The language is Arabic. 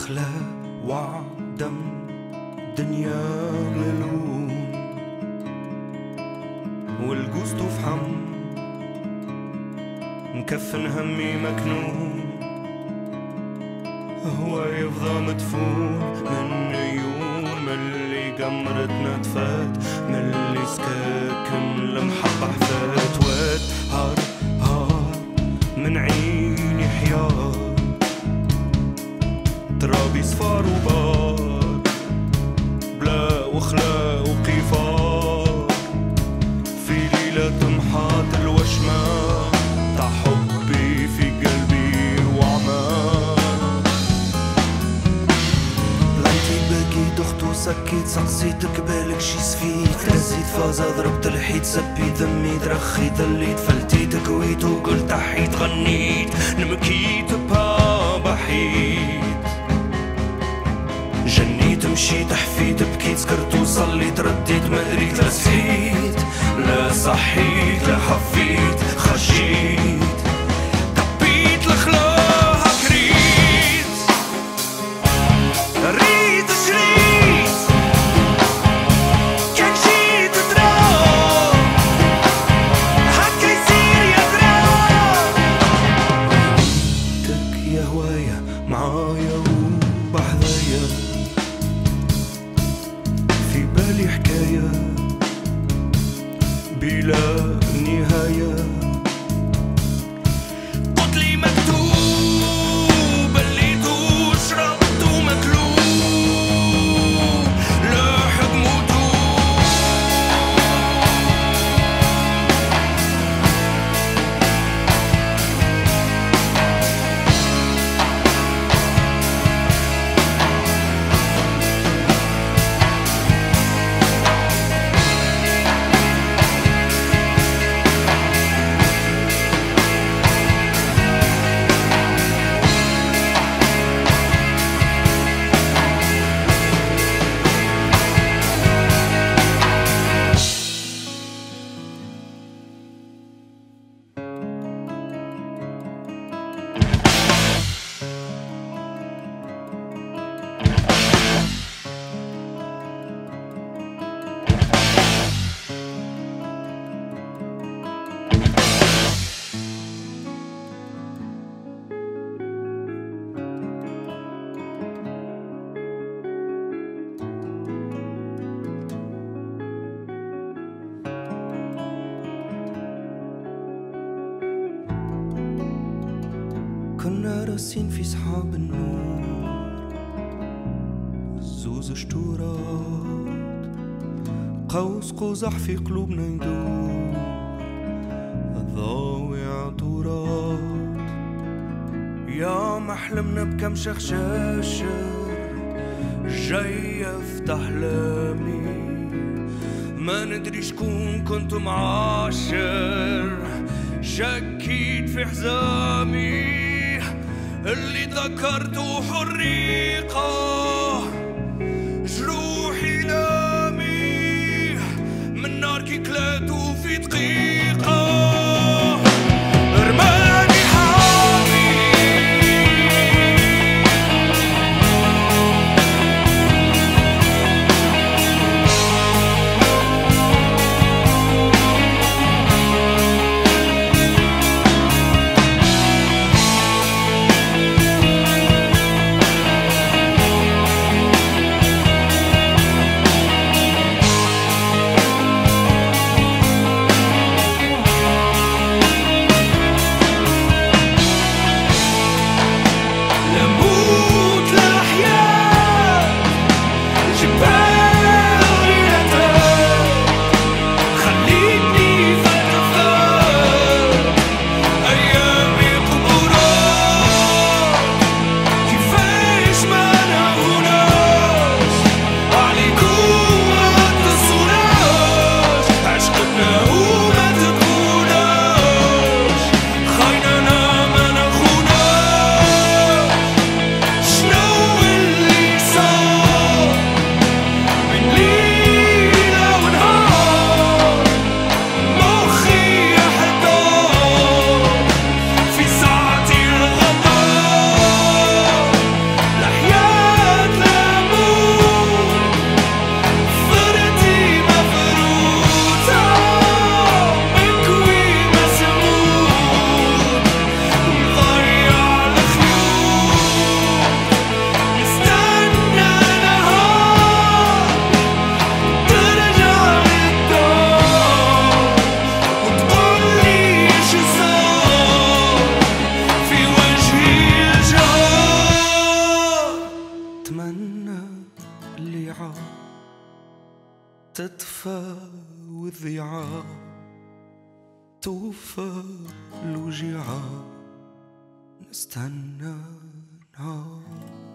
أخلاق وعدم دنيا ملون والجوز تفحم مكفن همي مكنون هو يفضى مدفون من يوم اللي قمرتنا تفات من اللي سكاكن لمحبة حفات واد هار هار من عيني حيار ترابي صفار وبار بلا وخلا وقفار في ليلة تمحات الوشمة تاع حبي في قلبي وعمار لانتي بكيت اختو سكيت سقسيتك بالك شي سفيت هزيت فازا ضربت الحيط سبيت ذمي ترخيت الليت فلتيت كويت وقلت حيت غنيت نمكيت بابا حيت جنيت مشيت حفيت بكيت سكرت وصليت رديت مدريت لا صحيت لا صحيت لا حفيت خشيت طبيت لخلاها كريت ريت شريت كان جيت تراب هكا يصير يا تراب انتك يا هوايا معايا وبحذايا في بالي حكاية بلا نهاية قتلي مكتوب اللي شربت ومكلوب لاحق موتوب كنا راسين في سحاب النور زوز شتورات قوس قزح في قلوبنا يدور الضاوع طورات يا محلمنا بكم شخشاشر جاي يفتح احلامي ما ندري شكون كنت معاشر شكيت في حزامي اللي ذكرته حريقة جروحي لامي من نار كي كلاتو في دقيقة رماني حامي تدفى والضيعة توفى الوجيعة نستنى نهار